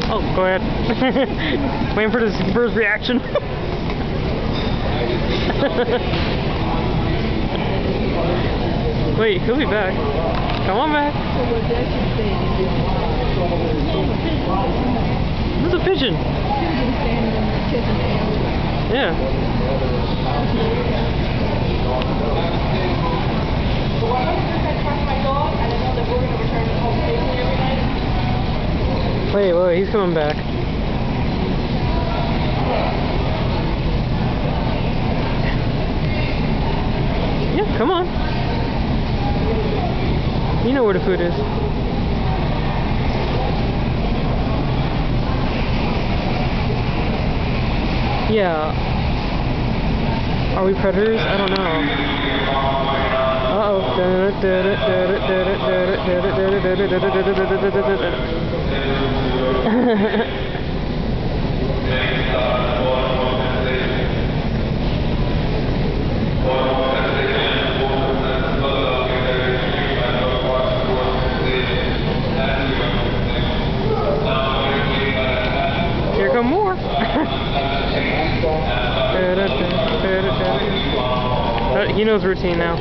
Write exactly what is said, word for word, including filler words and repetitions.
Oh, go ahead. Waiting for this bird's reaction. Wait, he'll be back. Come on back. This is a pigeon. Yeah. Wait, wait, he's coming back. Yeah, come on. You know where the food is. Yeah. Are we predators? I don't know. Uh-oh. Here come more. Uh, he knows routine now.